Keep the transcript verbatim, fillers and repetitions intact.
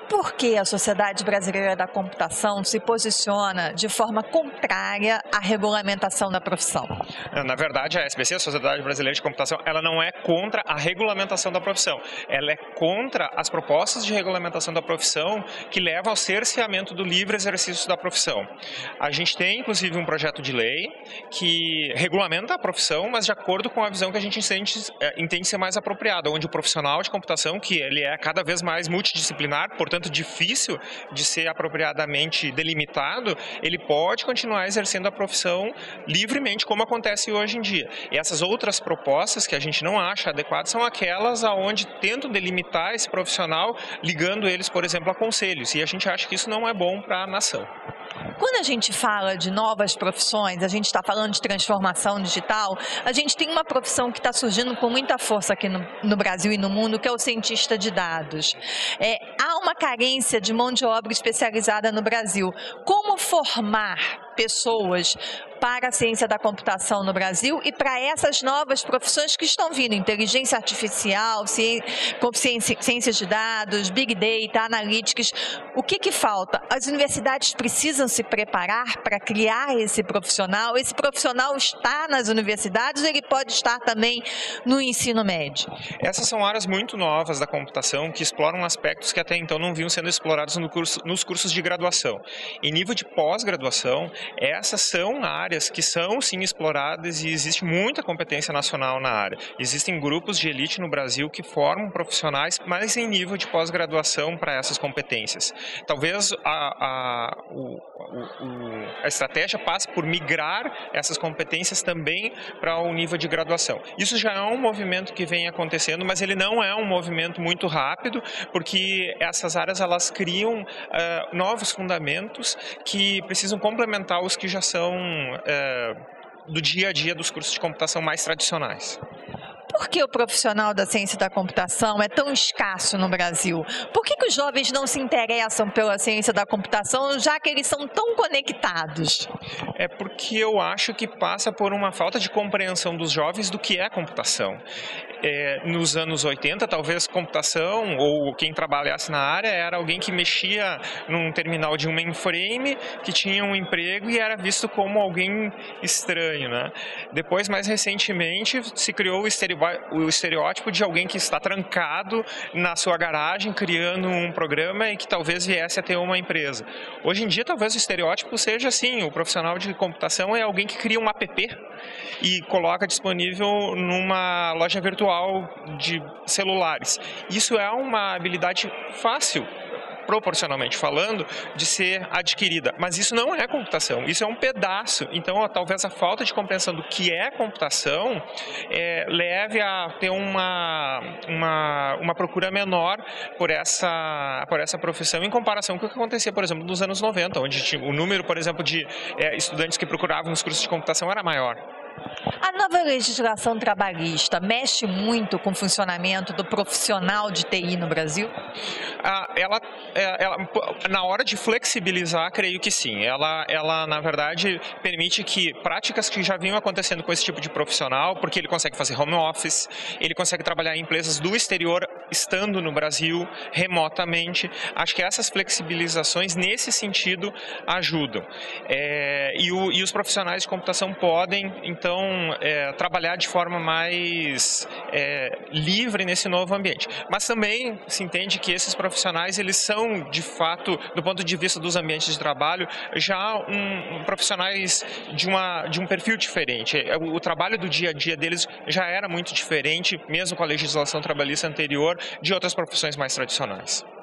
Por que a Sociedade Brasileira da Computação se posiciona de forma contrária à regulamentação da profissão? Na verdade, a S B C, a Sociedade Brasileira de Computação, ela não é contra a regulamentação da profissão. Ela é contra as propostas de regulamentação da profissão que levam ao cerceamento do livre exercício da profissão. A gente tem, inclusive, um projeto de lei que regulamenta a profissão, mas de acordo com a visão que a gente entende, entende ser mais apropriada, onde o profissional de computação, que ele é cada vez mais multidisciplinar, portanto, difícil de ser apropriadamente delimitado, ele pode continuar exercendo a profissão livremente, como acontece hoje em dia. E essas outras propostas que a gente não acha adequadas são aquelas aonde tentam delimitar esse profissional, ligando eles, por exemplo, a conselhos. E a gente acha que isso não é bom para a nação. Quando a gente fala de novas profissões, a gente está falando de transformação digital, a gente tem uma profissão que está surgindo com muita força aqui no, no Brasil e no mundo, que é o cientista de dados. É, há uma carência de mão de obra especializada no Brasil. Como formar pessoas para a ciência da computação no Brasil e para essas novas profissões que estão vindo, inteligência artificial, ciência, ciências de dados, big data, analytics, o que que falta? As universidades precisam se preparar para criar esse profissional? Esse profissional está nas universidades ou ele pode estar também no ensino médio? Essas são áreas muito novas da computação que exploram aspectos que até então não vinham sendo explorados no curso, nos cursos de graduação. Em nível de pós-graduação, essas são áreas que são sim exploradas e existe muita competência nacional na área. Existem grupos de elite no Brasil que formam profissionais, mas em nível de pós-graduação para essas competências. Talvez a, a, o, o, a estratégia passe por migrar essas competências também para o nível de graduação. Isso já é um movimento que vem acontecendo, mas ele não é um movimento muito rápido, porque essas áreas elas criam uh, novos fundamentos que precisam complementar os que já são uh, do dia a dia dos cursos de computação mais tradicionais. Por que o profissional da ciência da computação é tão escasso no Brasil? Por que que os jovens não se interessam pela ciência da computação, já que eles são tão conectados? É porque eu acho que passa por uma falta de compreensão dos jovens do que é computação. É, nos anos oitenta, talvez computação, ou quem trabalhasse na área, era alguém que mexia num terminal de um mainframe, que tinha um emprego e era visto como alguém estranho, né? Depois, mais recentemente, se criou o estereótipo o estereótipo de alguém que está trancado na sua garagem criando um programa e que talvez viesse a ter uma empresa. Hoje em dia, talvez o estereótipo seja assim, o profissional de computação é alguém que cria um app e coloca disponível numa loja virtual de celulares. Isso é uma habilidade fácil, proporcionalmente falando, de ser adquirida. Mas isso não é computação, isso é um pedaço. Então, ó, talvez a falta de compreensão do que é computação é, leve a ter uma, uma, uma procura menor por essa, por essa profissão em comparação com o que acontecia, por exemplo, nos anos noventa, onde tinha, o número, por exemplo, de é, estudantes que procuravam os cursos de computação era maior. A nova legislação trabalhista mexe muito com o funcionamento do profissional de T I no Brasil? Ah, ela, ela, na hora de flexibilizar, creio que sim. Ela, ela, na verdade, permite que práticas que já vinham acontecendo com esse tipo de profissional, porque ele consegue fazer home office, ele consegue trabalhar em empresas do exterior, estando no Brasil, remotamente. Acho que essas flexibilizações, nesse sentido, ajudam. É, e, o, e os profissionais de computação podem, então, é, trabalhar de forma mais é, livre nesse novo ambiente. Mas também se entende que esses profissionais, eles são, de fato, do ponto de vista dos ambientes de trabalho, já um, um, profissionais de, uma, de um perfil diferente. O, o trabalho do dia a dia deles já era muito diferente, mesmo com a legislação trabalhista anterior, de outras profissões mais tradicionais.